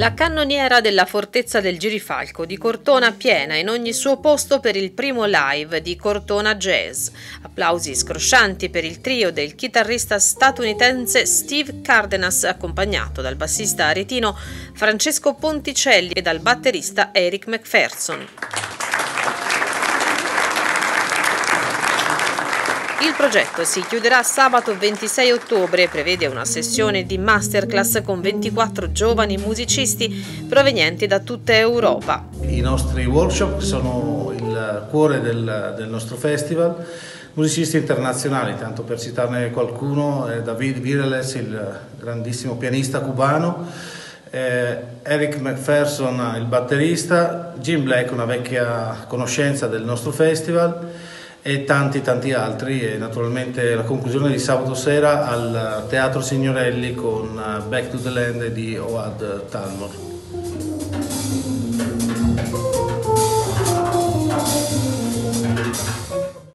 La cannoniera della Fortezza del Girifalco di Cortona piena in ogni suo posto per il primo live di Cortona Jazz. Applausi scroscianti per il trio del chitarrista statunitense Steve Cardenas, accompagnato dal bassista aretino Francesco Ponticelli e dal batterista Eric McPherson. Il progetto si chiuderà sabato 26 ottobre e prevede una sessione di masterclass con 24 giovani musicisti provenienti da tutta Europa. I nostri workshop sono il cuore del nostro festival. Musicisti internazionali, tanto per citarne qualcuno, David Vireles, il grandissimo pianista cubano, Eric McPherson, il batterista, Jim Black, una vecchia conoscenza del nostro festival, e tanti altri, e naturalmente la conclusione di sabato sera al Teatro Signorelli con Back to the Land di Oad Talmor.